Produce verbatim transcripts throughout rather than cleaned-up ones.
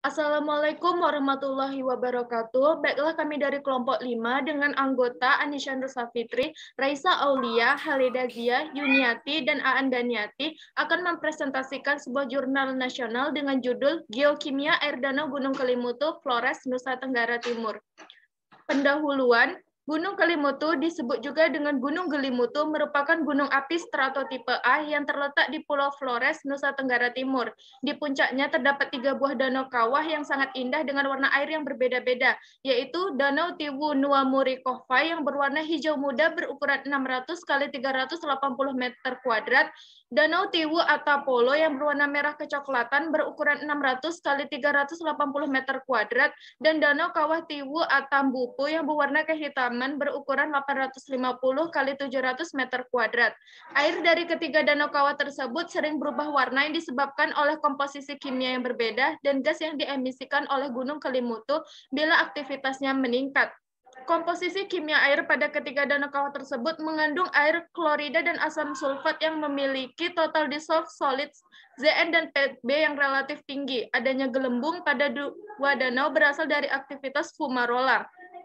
Assalamualaikum warahmatullahi wabarakatuh. Baiklah, kami dari kelompok lima dengan anggota Anisha Nursafitri, Raisa Aulia, Halida Zia, Yuniati, dan Aan Daniati akan mempresentasikan sebuah jurnal nasional dengan judul Geokimia Air Danau Gunung Kelimutu, Flores, Nusa Tenggara Timur. Pendahuluan, Gunung Kelimutu disebut juga dengan Gunung Gelimutu merupakan gunung api stratotipe A yang terletak di Pulau Flores, Nusa Tenggara Timur. Di puncaknya terdapat tiga buah danau kawah yang sangat indah dengan warna air yang berbeda-beda, yaitu Danau Tiwu Nuamuri Kohvai yang berwarna hijau muda berukuran enam ratus kali tiga ratus delapan puluh meter kuadrat, Danau Tiwu Atapolo yang berwarna merah kecoklatan berukuran enam ratus kali tiga ratus delapan puluh meter kuadrat, dan Danau Kawah Tiwu Atambupu yang berwarna kehitaman berukuran delapan ratus lima puluh kali tujuh ratus meter kuadrat. Air dari ketiga danau kawah tersebut sering berubah warna yang disebabkan oleh komposisi kimia yang berbeda dan gas yang diemisikan oleh Gunung Kelimutu bila aktivitasnya meningkat. Komposisi kimia air pada ketiga danau kawah tersebut mengandung air klorida dan asam sulfat yang memiliki total dissolved solids Z N dan P B yang relatif tinggi. Adanya gelembung pada dua danau berasal dari aktivitas fumarola.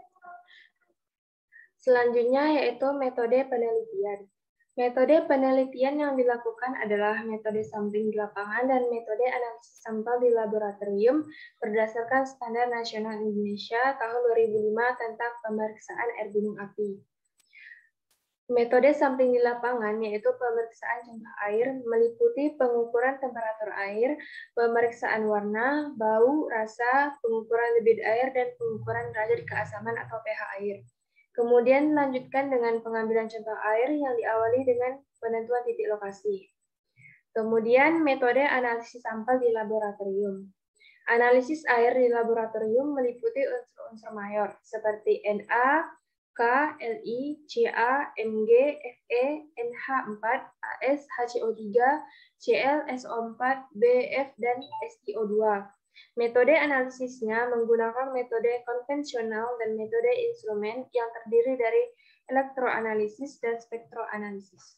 Selanjutnya yaitu metode penelitian. Metode penelitian yang dilakukan adalah metode sampling di lapangan dan metode analisis sampel di laboratorium berdasarkan Standar Nasional Indonesia tahun dua ribu lima tentang pemeriksaan air gunung api. Metode sampling di lapangan yaitu pemeriksaan contoh air meliputi pengukuran temperatur air, pemeriksaan warna, bau, rasa, pengukuran debit air, dan pengukuran derajat keasaman atau pH air. Kemudian dilanjutkan dengan pengambilan contoh air yang diawali dengan penentuan titik lokasi. Kemudian metode analisis sampel di laboratorium. Analisis air di laboratorium meliputi unsur-unsur mayor seperti Na, K, Li, Ca, Mg, Fe, N H empat, As, H C O tiga, Cl, S O empat, Bf, dan S i O dua. Metode analisisnya menggunakan metode konvensional dan metode instrumen yang terdiri dari elektroanalisis dan spektroanalisis.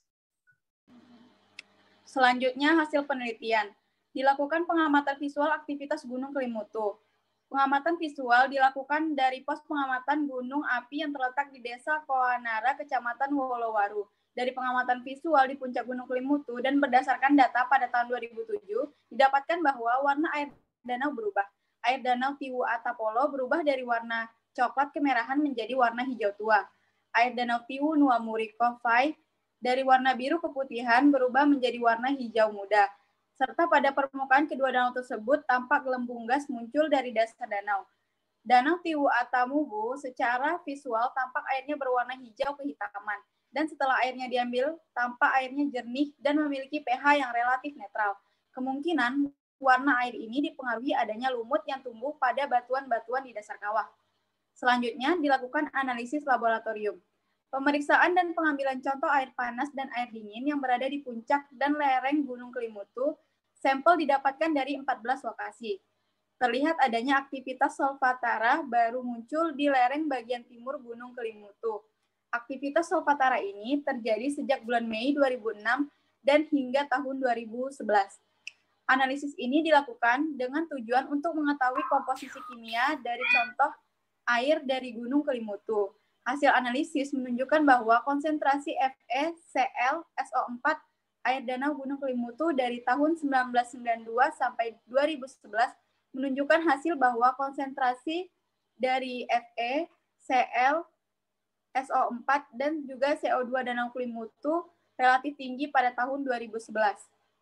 Selanjutnya, hasil penelitian. Dilakukan pengamatan visual aktivitas Gunung Kelimutu. Pengamatan visual dilakukan dari pos pengamatan gunung api yang terletak di Desa Koanara, Kecamatan Wolowaru. Dari pengamatan visual di puncak Gunung Kelimutu dan berdasarkan data pada tahun dua ribu tujuh, didapatkan bahwa warna air danau berubah. Air danau Tiwu Atapolo berubah dari warna coklat kemerahan menjadi warna hijau tua. Air danau Tiwu Nuamuri Kohvai dari warna biru keputihan berubah menjadi warna hijau muda. Serta pada permukaan kedua danau tersebut tampak gelembung gas muncul dari dasar danau. Danau Tiwu Atamubu secara visual tampak airnya berwarna hijau kehitaman. Dan setelah airnya diambil, tampak airnya jernih dan memiliki pH yang relatif netral. Kemungkinan warna air ini dipengaruhi adanya lumut yang tumbuh pada batuan-batuan di dasar kawah. Selanjutnya dilakukan analisis laboratorium. Pemeriksaan dan pengambilan contoh air panas dan air dingin yang berada di puncak dan lereng Gunung Kelimutu, sampel didapatkan dari empat belas lokasi. Terlihat adanya aktivitas solfatara baru muncul di lereng bagian timur Gunung Kelimutu. Aktivitas solfatara ini terjadi sejak bulan Mei dua ribu enam dan hingga tahun dua ribu sebelas. Analisis ini dilakukan dengan tujuan untuk mengetahui komposisi kimia dari contoh air dari Gunung Kelimutu. Hasil analisis menunjukkan bahwa konsentrasi FeCl S O empat air danau Gunung Kelimutu dari tahun seribu sembilan ratus sembilan puluh dua sampai dua ribu sebelas menunjukkan hasil bahwa konsentrasi dari FeCl S O empat dan juga C O dua danau Kelimutu relatif tinggi pada tahun dua ribu sebelas.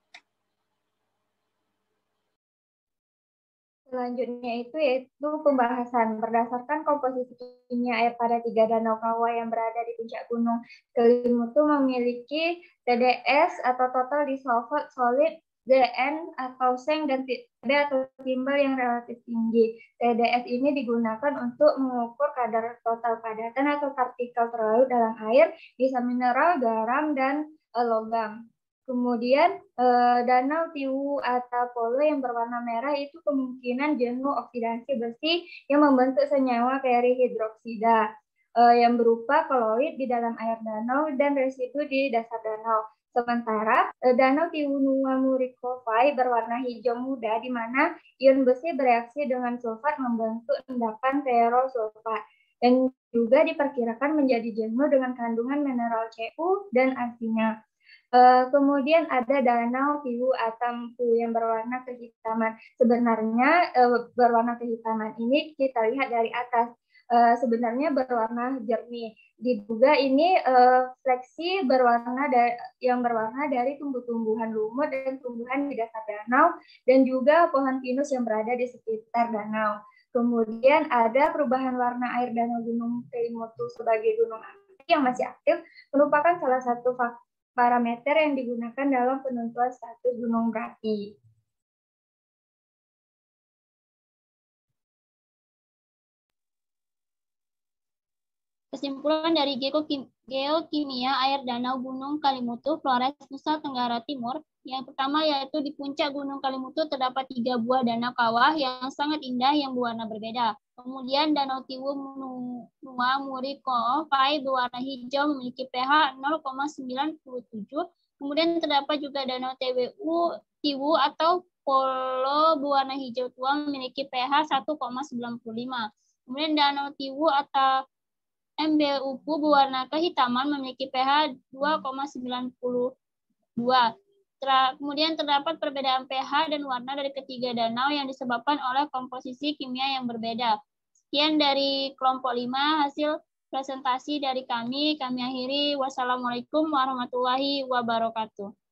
Selanjutnya itu yaitu pembahasan berdasarkan komposisi kimia air pada tiga danau kawah yang berada di puncak Gunung Kelimutu memiliki T D S atau total dissolved solid, Z N atau seng, dan T B atau timbal yang relatif tinggi. T D S ini digunakan untuk mengukur kadar total padatan atau partikel terlarut dalam air, bisa mineral, garam, dan logam. Kemudian eh, danau Tiwu Atapolo yang berwarna merah itu kemungkinan jenuh oksidasi besi yang membentuk senyawa perihidroksida eh, yang berupa koloid di dalam air danau dan residu di dasar danau. Sementara danau Tiwunua Murikovai berwarna hijau muda, di mana ion besi bereaksi dengan sulfat membentuk endapan terosulfat, dan juga diperkirakan menjadi jenuh dengan kandungan mineral C u dan arsinya. Uh, kemudian ada danau Tiwu Atampu yang berwarna kehitaman. Sebenarnya uh, berwarna kehitaman ini kita lihat dari atas. Uh, sebenarnya berwarna jernih. Diduga ini uh, fleksi berwarna yang berwarna dari tumbuh-tumbuhan lumut dan tumbuhan di dasar danau, dan juga pohon pinus yang berada di sekitar danau. Kemudian ada perubahan warna air danau Gunung Kelimutu sebagai gunung api yang masih aktif, merupakan salah satu faktor parameter yang digunakan dalam penentuan status gunung berapi. Kesimpulan dari geokimia air danau Gunung Kelimutu, Flores, Nusa Tenggara Timur. Yang pertama yaitu di puncak Gunung Kelimutu terdapat tiga buah danau kawah yang sangat indah yang berwarna berbeda. Kemudian danau Tiwunua Murikovai berwarna hijau memiliki pH nol koma sembilan tujuh. Kemudian terdapat juga danau T W U Tiwu atau Polo berwarna hijau tua memiliki pH satu koma sembilan lima. Kemudian danau Tiwu atau M B U P U berwarna kehitaman memiliki pH dua koma sembilan dua. Kemudian terdapat perbedaan pH dan warna dari ketiga danau yang disebabkan oleh komposisi kimia yang berbeda. Sekian dari kelompok lima hasil presentasi dari kami. Kami akhiri. Wassalamualaikum warahmatullahi wabarakatuh.